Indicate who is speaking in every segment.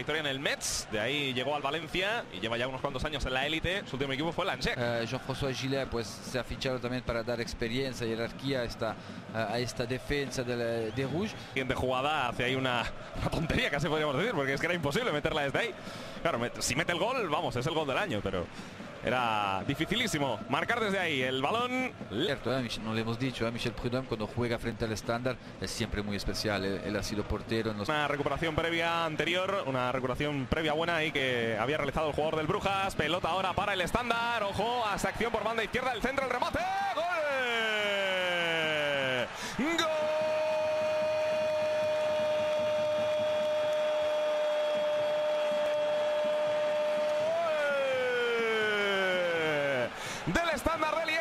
Speaker 1: trayectoria en el Metz, de ahí llegó al Valencia y lleva ya unos cuantos años en la élite. Su último equipo fue el Angers.
Speaker 2: Jean-François Gillet pues se ha fichado también para dar experiencia y jerarquía a esta defensa de Rouge.
Speaker 1: Siguiente jugada hace ahí una tontería, casi podríamos decir, porque es que era imposible meterla desde ahí. Claro, si mete el gol, vamos, es el gol del año, pero era dificilísimo marcar desde ahí. El balón...
Speaker 2: Cierto, no le hemos dicho, Michel Prudhomme cuando juega frente al estándar es siempre muy especial. Él ha sido portero en los...
Speaker 1: Una recuperación previa anterior, una recuperación previa buena ahí que había realizado el jugador del Brujas. Pelota ahora para el estándar. Ojo a esa acción por banda izquierda, el centro, el remate. ¡Gol! ¡Gol! Del Estándar de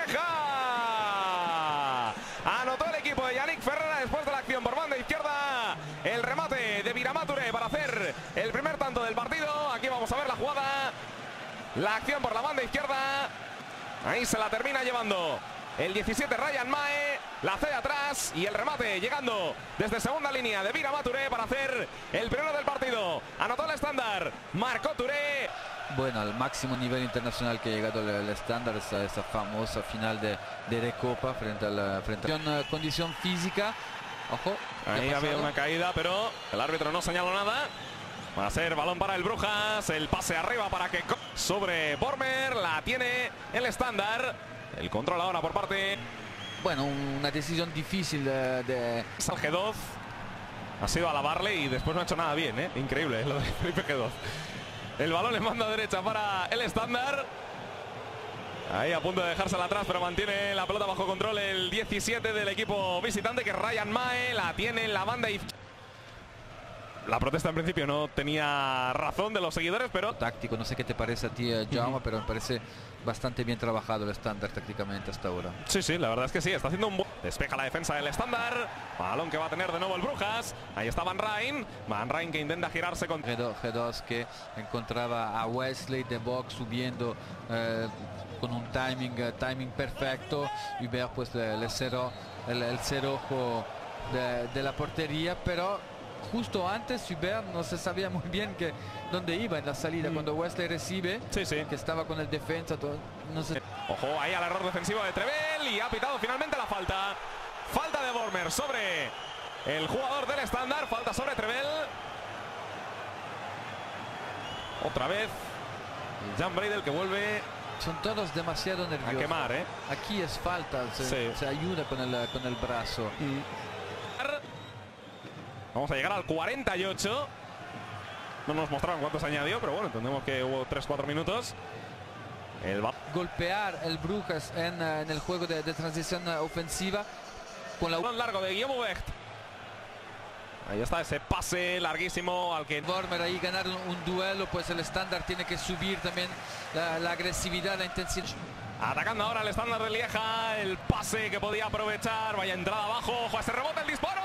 Speaker 1: Lieja. Anotó el equipo de Yannick Ferrera después de la acción por banda izquierda. El remate de Viramature para hacer el primer tanto del partido. Aquí vamos a ver la jugada. La acción por la banda izquierda. Ahí se la termina llevando el 17 Ryan Mae. La hace de atrás y el remate llegando desde segunda línea de Viramature para hacer el primero del partido. Anotó el Estándar. Marcó Touré.
Speaker 2: Bueno, al máximo nivel internacional que ha llegado el estándar, esa famosa final de Recopa frente a la condición física. Ojo,
Speaker 1: ahí había una caída, pero el árbitro no señaló nada. Va a ser balón para el Brujas, el pase arriba para que sobre Bormer, la tiene el Estándar. El control ahora por parte...
Speaker 2: Bueno, una decisión difícil de...
Speaker 1: G2 ha sido alabarle y después no ha hecho nada bien, ¿eh? Increíble lo de Felipe G2. El balón le manda a derecha para el Estándar. Ahí a punto de dejársela atrás, pero mantiene la pelota bajo control el 17 del equipo visitante, que es Ryan Mae. La tiene en la banda y... La protesta en principio no tenía razón de los seguidores, pero...
Speaker 2: Táctico, no sé qué te parece a ti, Jaume, pero me parece bastante bien trabajado el Estándar tácticamente hasta ahora.
Speaker 1: Sí, sí, la verdad es que sí, está haciendo un buen... Despeja la defensa del Estándar. Balón que va a tener de nuevo el Brujas. Ahí está Van Rijn. Van Rijn que intenta girarse con...
Speaker 2: G2 que encontraba a Wesley de box subiendo con un timing perfecto. Hubert pues le cerró el cerrojo de la portería, pero... Justo antes Hubert no se sabía muy bien dónde iba en la salida. Cuando Wesley recibe, que estaba con el defensa, no sé.
Speaker 1: Ojo ahí al error defensivo de Trevel y ha pitado finalmente la falta. Falta de Bormer sobre el jugador del Estándar. Falta sobre Trevel. Otra vez Jan Breidel que vuelve.
Speaker 2: Son todos demasiado nerviosos.
Speaker 1: A quemar, ¿eh?
Speaker 2: Aquí es falta, se ayuda con el brazo.
Speaker 1: Vamos a llegar al 48. No nos mostraron cuántos añadió, pero bueno, entendemos que hubo 3-4 minutos.
Speaker 2: Golpear el Brujas en el juego de transición ofensiva.
Speaker 1: Con la largo de Guillaume Becht. Ahí está ese pase larguísimo al que...
Speaker 2: Bormer ahí ganar un duelo, pues el Estándar tiene que subir también la agresividad, la intensidad.
Speaker 1: Atacando ahora el Estándar de Lieja. El pase que podía aprovechar. Vaya entrada abajo. Ojo a ese rebote, el disparo.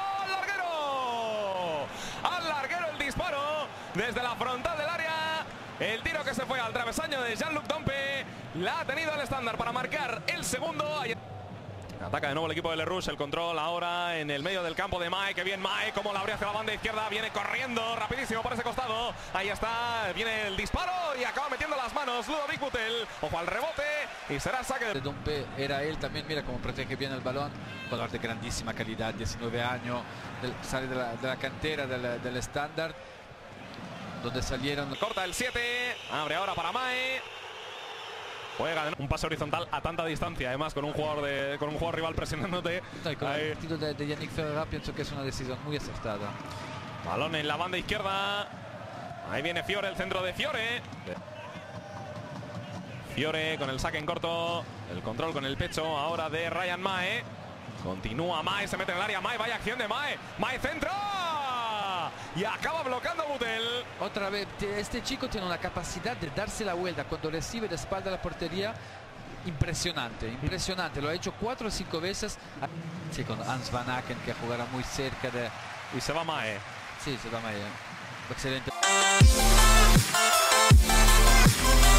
Speaker 1: Al larguero el disparo desde la frontal del área. El tiro que se fue al travesaño de Jean-Luc Dompe. La ha tenido el Estándar para marcar el segundo. Ataca de nuevo el equipo de Le Rouge. El control ahora en el medio del campo de Mae. Que bien Mae, como la abre hacia la banda izquierda. Viene corriendo rapidísimo por ese costado. Ahí está, viene el disparo y acaba metiendo las manos Ludovic Butel. Ojo al rebote y será saque de
Speaker 2: Dompe. Era él también, mira cómo protege bien el balón. Jugador de grandísima calidad, 19 años. Sale de la cantera del Estándar, donde salieron...
Speaker 1: Corta el 7, abre ahora para Mae. Juega un pase horizontal a tanta distancia, además con un jugador rival presionándote.
Speaker 2: Con el partido de Yannick Ferrera pienso que es una decisión muy acertada.
Speaker 1: Balón en la banda izquierda. Ahí viene Fiore, el centro de Fiore. Fiore con el saque en corto. El control con el pecho ahora de Ryan Mae. Continúa Mae, se mete en el área Mae, vaya acción de Mae. Mae centro. Y acaba bloqueando Butel.
Speaker 2: Otra vez, este chico tiene una capacidad de darse la vuelta cuando recibe de espalda a la portería. Impresionante, impresionante. Lo ha hecho 4 o 5 veces. Sí, con Hans Van Aken, que jugará muy cerca de...
Speaker 1: Y se va Mae.
Speaker 2: Sí, se va Mae. Excelente.